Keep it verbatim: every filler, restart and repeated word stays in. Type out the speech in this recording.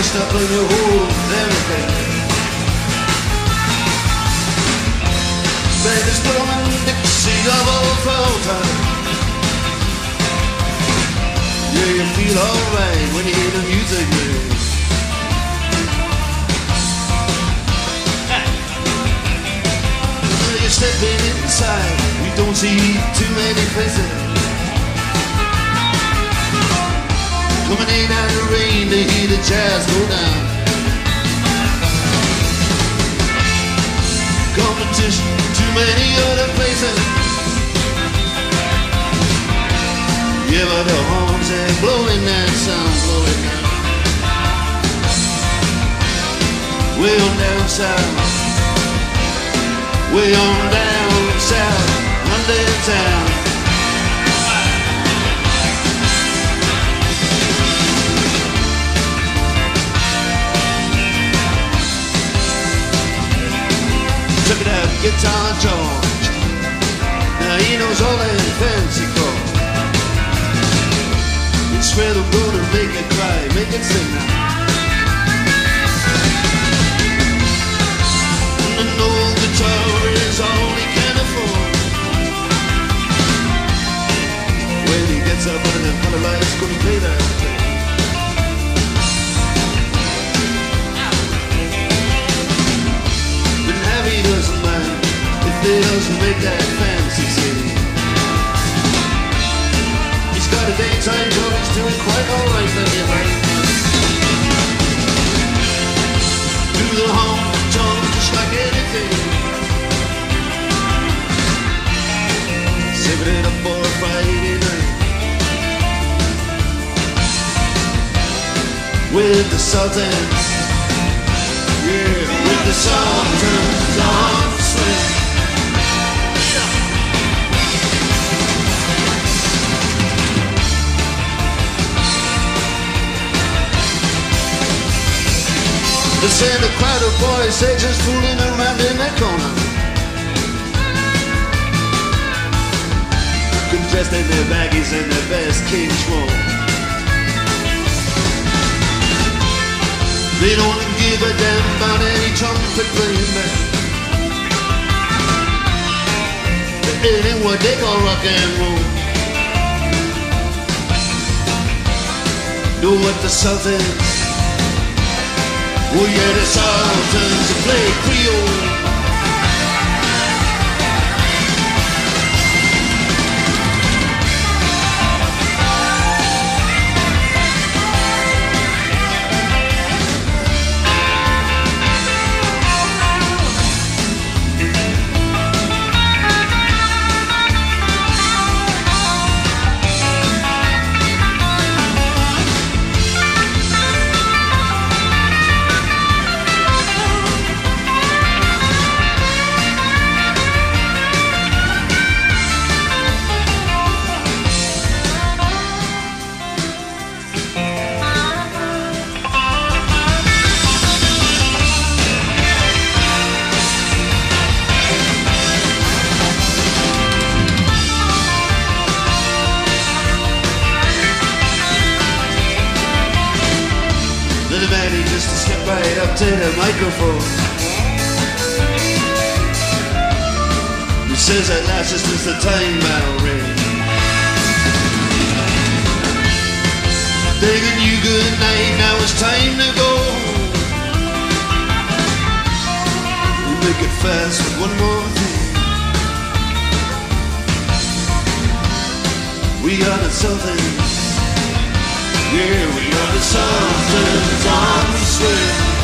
stuck on your hold everything. Baby's blowing Dixie double filter. Yeah, you feel alright when you hear the music, man. You're stepping inside, you don't see too many faces. Coming in out of the rain to hear the jazz go down. Competition, too many other places. Yeah, but the horns are blowing that sound, blowing down. Way on down south, way on down south, under town. Took it out, Guitar George. Now he knows all that fancy chords. It's where the road to make it cry, make it sing now. And an old guitar is all he can afford. When he gets up under the color lights, gonna play that thing. He doesn't mind if he doesn't make that fancy city. He's got a daytime job, he's doing quite alright, let me right. Do the honky tonk just like anything. Saving it up for a Friday night with the Sultans. Yeah, with the Sultans on the swing. They say the crowd of boys, they just fooling around in that corner, dressed in their baggies and their best King's Roll. They don't give a damn about any trumpet playing band. It ain't what they call rock and roll. Know what the Sultans? Oh yeah, the Sultans play Creole. Manny just to step right up to the microphone. He says at last just as the time bell rings, begging you good night, now it's time to go. We make it fast with one more thing. We are the Sultans. Yeah, we are the Sultans on the swing.